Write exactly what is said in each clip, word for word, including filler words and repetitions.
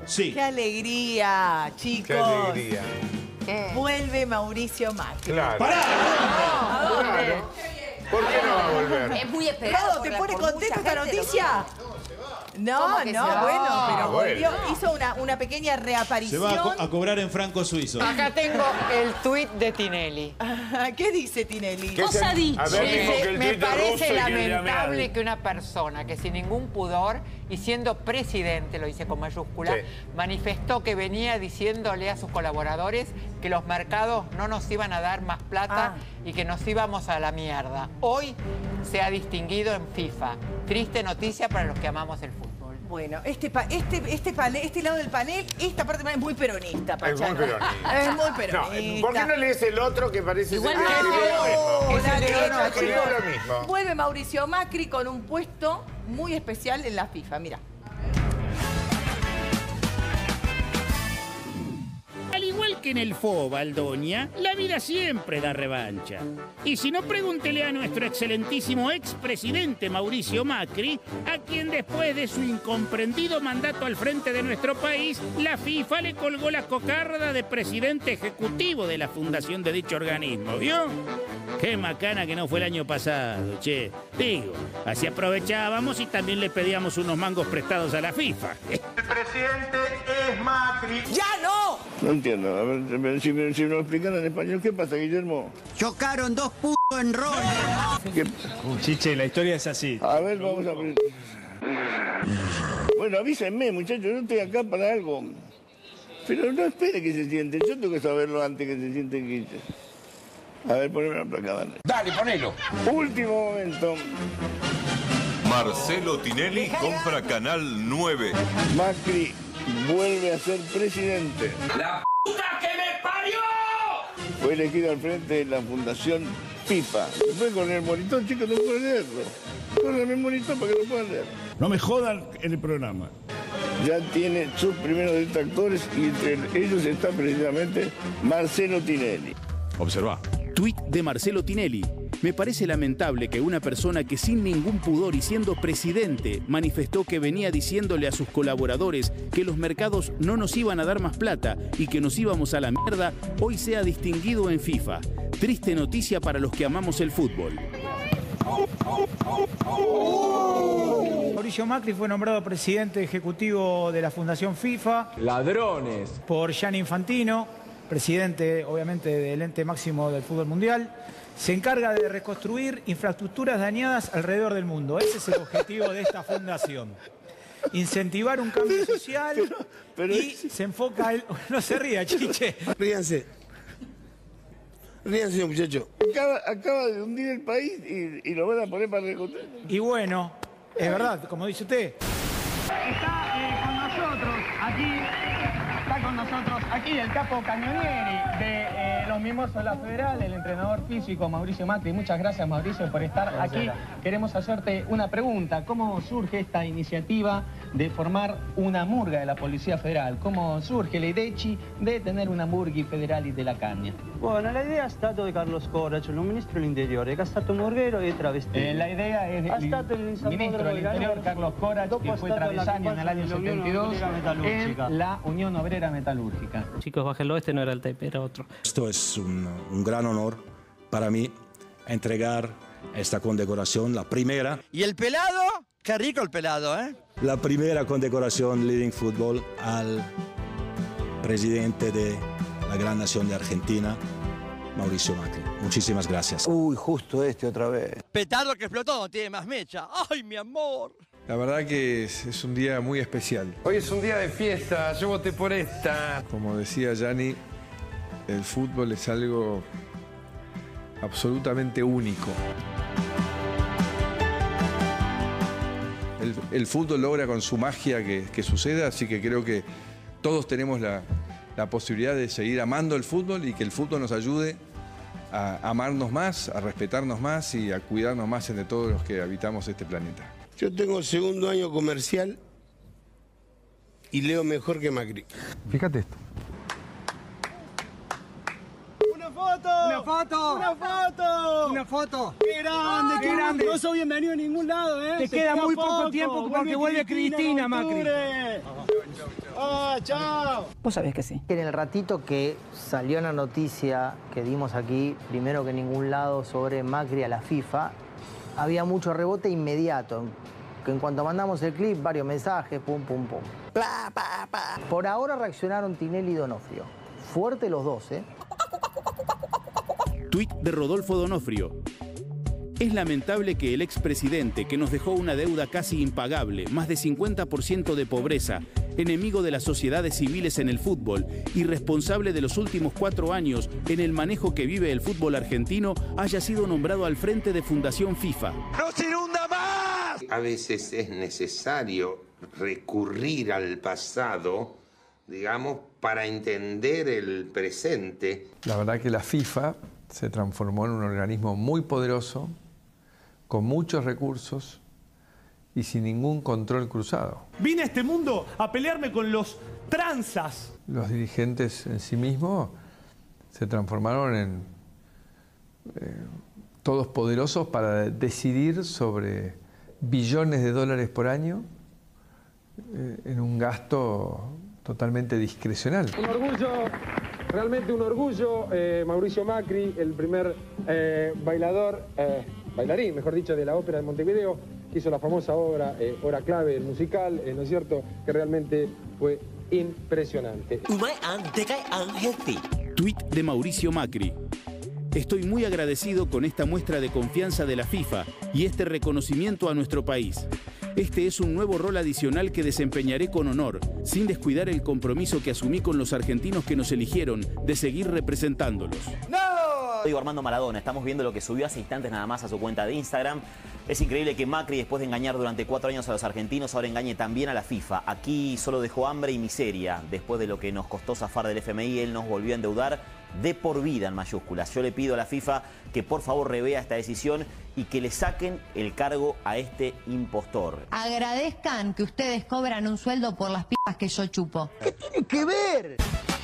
Sí. ¡Qué alegría, chicos! ¡Qué alegría! ¿Qué? Vuelve Mauricio Macri. Claro. ¡Pará! ¿A dónde? Claro. ¿Por qué no va a volver? Es muy esperado. ¿te por pone la- por contento mucha esta gente, noticia? No, ¿Cómo que no, se va? bueno, pero Ah, volvió, bueno. hizo una, una pequeña Se reaparición. va a, co a cobrar en franco suizo. Acá tengo el tuit de Tinelli. ¿Qué dice Tinelli? ¿Qué se- Cosa dicha. A ver, dijo que Dice, el me tuit es ruso parece y que llame a lamentable alguien. que una persona que sin ningún pudor y siendo presidente, lo dice con mayúscula, Sí. manifestó que venía diciéndole a sus colaboradores que los mercados no nos iban a dar más plata Ah. y que nos íbamos a la mierda. Hoy se ha distinguido en FIFA. Triste noticia para los que amamos el fútbol. Bueno, este, pa- este, este, panel, este lado del panel, esta parte es muy peronista, Es Pachano. muy peronista. Es muy No, peronista. ¿por qué no lees el otro que parece Igual ser que no, escribió lo mismo? la Es el derecha, otro escribió chicos. lo mismo. Vuelve Mauricio Macri con un puesto muy especial en la FIFA, mira. Al igual que en el F O, Baldoña, la vida siempre da revancha. Y si no, pregúntele a nuestro excelentísimo expresidente Mauricio Macri, a quien después de su incomprendido mandato al frente de nuestro país, la FIFA le colgó la cocarda de presidente ejecutivo de la fundación de dicho organismo, ¿vio? Qué macana que no fue el año pasado, che. Digo, así aprovechábamos y también le pedíamos unos mangos prestados a la FIFA. El presidente es Macri. ¡Ya no! No entiendo. A ver, si me, si me lo explican en español, ¿qué pasa, Guillermo? Chocaron dos p*** en rol. ¿Qué- Chiche, la historia es así. A ver, vamos a ver. Bueno, avísenme, muchachos, yo estoy acá para algo. Pero no espere que se sienten. Yo tengo que saberlo antes que se sienten Guille. A ver, poneme la placa, dale. Dale, ponelo. Último momento. Marcelo Tinelli compra Canal nueve. Macri vuelve a ser presidente. ¡La puta que me parió! Fue elegido al frente de la Fundación FIFA. Después con el monitor, chicos, no puedo leerlo. Córreme el monitor para que lo puedan leer. No me jodan en el programa. Ya tiene sus primeros detractores y entre ellos está precisamente Marcelo Tinelli. Observa. Tuit de Marcelo Tinelli. Me parece lamentable que una persona que sin ningún pudor y siendo presidente manifestó que venía diciéndole a sus colaboradores que los mercados no nos iban a dar más plata y que nos íbamos a la mierda, hoy sea distinguido en FIFA. Triste noticia para los que amamos el fútbol. Mauricio Macri fue nombrado presidente ejecutivo de la Fundación FIFA. Ladrones. Por Gianni Infantino, presidente obviamente del ente máximo del fútbol mundial. Se encarga de reconstruir infraestructuras dañadas alrededor del mundo. Ese es el objetivo de esta fundación. Incentivar un cambio social pero, pero y es... se enfoca... El... No se ría, Chiche. Ríanse. Ríanse, muchachos. Acaba, acaba de hundir el país y, y lo van a poner para reconstruir. Y bueno, es verdad, como dice usted. Está eh, con nosotros aquí, está con nosotros aquí el capo Cañonieri de eh, los Mimosos de la Federal, el entrenador físico Mauricio Macri. Muchas gracias, Mauricio, por estar aquí. Queremos hacerte una pregunta. ¿Cómo surge esta iniciativa de formar una murga de la Policía Federal? ¿Cómo surge la idea de tener una murghi federali della Cagna? Bueno, la idea è stata di Carlos Corach, il ministro dell'Interior, che è stato morghero e travestito. Eh, la idea es del ministro del Interior, Carlos Corach, que fue travesaño en el año setenta y dos en la Unión Obrera Metalúrgica. Chicos, bájenlo, este no era el tape, era otro. Esto es un, un gran honor para mí entregar esta condecoración, la primera. ¿Y el pelado? Qué rico el pelado, ¿eh? La primera condecoración Leading Football al presidente de la gran nación de Argentina, Mauricio Macri. Muchísimas gracias. Uy, justo este otra vez. Petardo que explotó, no tiene más mecha. ¡Ay, mi amor! La verdad que es, es un día muy especial. Hoy es un día de fiesta, yo voté por esta. Como decía Gianni, el fútbol es algo absolutamente único. El, el fútbol logra con su magia que, que suceda, así que creo que todos tenemos la, la posibilidad de seguir amando el fútbol y que el fútbol nos ayude a amarnos más, a respetarnos más y a cuidarnos más entre todos los que habitamos este planeta. Yo tengo segundo año comercial y leo mejor que Macri. Fíjate esto. ¡Una foto! ¡Una foto! ¡Una foto! ¡Una foto! ¡Qué grande, qué grande! No sos bienvenido a ningún lado, ¿eh? Te queda muy poco tiempo porque vuelve Cristina, Macri. Chau, chau, chau. ¡Ah, chao! Vos sabés que sí. En el ratito que salió la noticia que dimos aquí, primero que en ningún lado, sobre Macri a la FIFA, había mucho rebote inmediato. Que en cuanto mandamos el clip, varios mensajes, pum, pum, pum. Bla, bla, bla. Por ahora reaccionaron Tinelli y Donofrio. Fuerte los dos, ¿eh? Tuit de Rodolfo Donofrio. Es lamentable que el expresidente, que nos dejó una deuda casi impagable, más de cincuenta por ciento de pobreza, enemigo de las sociedades civiles en el fútbol y responsable de los últimos cuatro años en el manejo que vive el fútbol argentino, haya sido nombrado al frente de Fundación FIFA. ¡No se inunda más! A veces es necesario recurrir al pasado, digamos, para entender el presente. La verdad que la FIFA se transformó en un organismo muy poderoso, con muchos recursos y sin ningún control cruzado. Vine a este mundo a pelearme con los tranzas. Los dirigentes en sí mismos se transformaron en eh, todos poderosos para decidir sobre billones de dólares por año eh, en un gasto totalmente discrecional. Un orgullo, realmente un orgullo, eh, Mauricio Macri, el primer eh, bailador, eh, bailarín, mejor dicho, de la Ópera de Montevideo, que hizo la famosa obra, eh, Hora Clave, el musical, eh, ¿no es cierto?, que realmente fue impresionante. Tuit de Mauricio Macri. Estoy muy agradecido con esta muestra de confianza de la FIFA y este reconocimiento a nuestro país. Este es un nuevo rol adicional que desempeñaré con honor, sin descuidar el compromiso que asumí con los argentinos que nos eligieron de seguir representándolos. ¡No! Digo Armando Maradona, estamos viendo lo que subió hace instantes nada más a su cuenta de Instagram. Es increíble que Macri, después de engañar durante cuatro años a los argentinos, ahora engañe también a la FIFA. Aquí solo dejó hambre y miseria. Después de lo que nos costó zafar del F M I, él nos volvió a endeudar de por vida en mayúsculas. Yo le pido a la FIFA que por favor revea esta decisión y que le saquen el cargo a este impostor. Agradezcan que ustedes cobran un sueldo por las pipas que yo chupo. ¿Qué tiene que ver?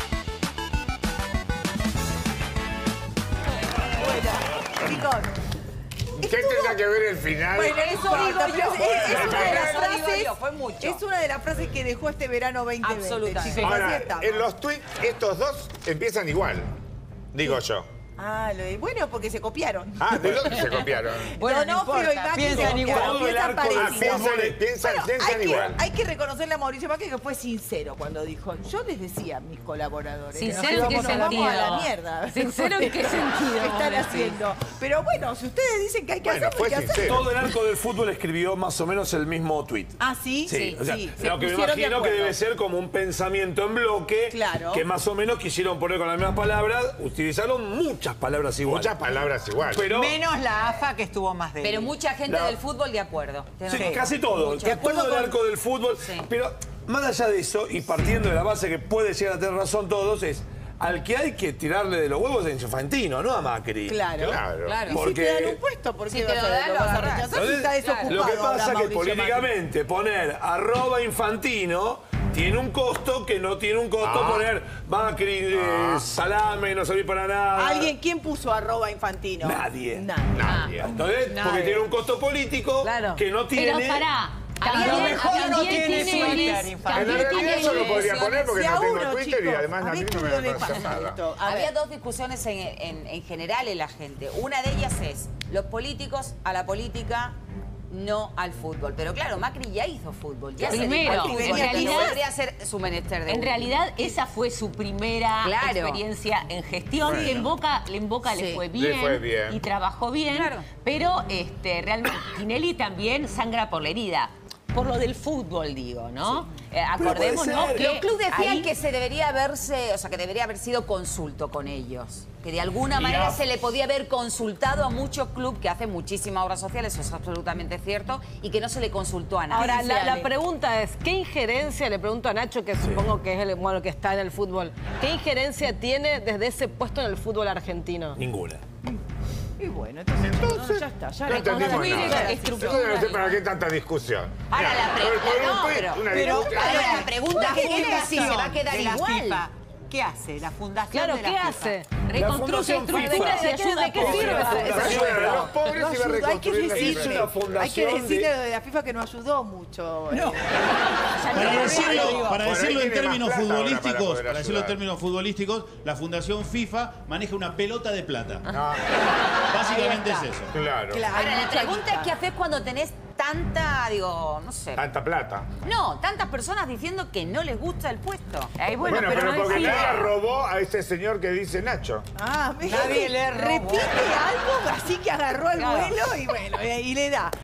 Chicos, ¿qué tendrá que ver el final? bueno, eso digo yo. Es, es una de las Eso digo frases, yo, fue mucho. es una de las frases que dejó este verano veinte veinte. Absolutamente. Chicos, así Ahora, estamos. en los tweets, estos dos empiezan igual, digo yo. Ah, lo de- bueno, porque se copiaron. Ah, ¿de dónde se copiaron? Bueno, no Donofrio y importa, Macri piensan se igual. copiaron, Todo el piensan arco del parecido. fútbol, piensan, Bueno, piensan hay que, igual. hay que reconocerle a Mauricio Macri que fue sincero cuando dijo, yo les decía a mis colaboradores, ¿Sincero en qué nos vamos a la sentido? mierda. ¿Sincero en qué sentido? ¿Qué están haciendo? Pero bueno, si ustedes dicen que hay que Bueno, hacerlo, fue hay que sincero. hacerlo. Todo el arco del fútbol escribió más o menos el mismo tuit. Ah, ¿sí? Sí, o sea, sí. Se lo que me pusieron de imagino que acuerdo. debe ser como un pensamiento en bloque, Claro. que más o menos quisieron poner con las mismas palabras, utilizaron muchas palabras iguales. Muchas palabras igual. Pero, Menos la A F A, que estuvo más débil. Pero mucha gente La- del fútbol de acuerdo. sí, casi todo, Mucho. que todo el arco del fútbol. Sí. Pero más allá de eso, y partiendo de la base que puede llegar a tener razón todos, es al que hay que tirarle de los huevos es Infantino, no a Macri. Claro. Claro. Claro. Y si Porque- te dan un puesto, ¿por Si qué te vas lo a, dan, lo lo vas a agarrás. rechazar si Entonces, está desocupado? lo que pasa ahora es que Mauricio Macri? políticamente poner arroba Infantino tiene un costo que no tiene un costo Ah. poner Macri, eh, Ah. salame, no serví para nada. ¿Alguien? ¿Quién puso arroba Infantino? Nadie. Nadie. Nadie. Entonces, Nadie. porque tiene un costo político Claro. que no tiene... Pero pará. A lo También, mejor no también tiene tiene Twitter, elecciones- Infante. En también realidad tiene eso lo podría elecciones. poner porque Si no a tengo uno, Twitter y chicos, además a a mí ver no me qué va a le pasar pasa nada. esto. A Había ver. dos discusiones en, en- en general en la gente. Una de ellas es los políticos a la política, no al fútbol. Pero claro, Macri ya hizo fútbol. Ya se dedicó Primero, al en fútbol, entonces realidad- podría ser su menester de En uno. realidad, esa fue su primera Claro. experiencia en gestión. Bueno. Que en Boca, en Boca le, Sí. fue Le bien, fue bien. y trabajó bien. Claro. Pero este, realmente Tinelli también sangra por la herida. Por lo del fútbol, digo, ¿no? Eh, acordémonos puede ser. que Los clubes decían ahí- que se debería haberse, o sea, que debería haber sido consulto con ellos. Que de alguna Y manera a- se le podía haber consultado a muchos clubes que hacen muchísima obra social, eso es absolutamente cierto, y que no se le consultó a nadie. Ahora, la, la Ale. pregunta es, ¿qué injerencia, le pregunto a Nacho, que supongo que es el bueno, que está en el fútbol, ¿qué injerencia tiene desde ese puesto en el fútbol argentino? Ninguna. Y bueno, entonces, no, ya está. Ya No entendimos reconstruir nada. la Entonces no sé para qué tanta discusión. Ahora, Mira, la por- por un pregunta, no, tuit, pero, una pero, discusión. ahora la pregunta La es si se va a fundación quedar de la igual. FIFA, ¿qué hace? La fundación Claro, de la ¿qué FIFA. hace? La Fundación FIFA. ¿De qué sirve Ayuda a los pobres No y va a ayudó, hay que reconstruir la decirle, FIFA. Es una hay que fundación decirle de... lo de la FIFA que no ayudó mucho. No. Para decirlo, para decirlo en términos futbolísticos, para decirlo en términos futbolísticos, la Fundación FIFA maneja una pelota de plata. Básicamente es eso. Claro. Ahora, la pregunta es qué haces cuando tenés tanta, digo, no sé. Tanta plata. No, tantas personas diciendo que no les gusta el puesto. Ahí, bueno, Bueno, pero, pero no porque decide. nadie robó a ese señor que dice Nacho. Ah, Nadie le robó. repite algo así que agarró el Claro. vuelo y bueno, y le da.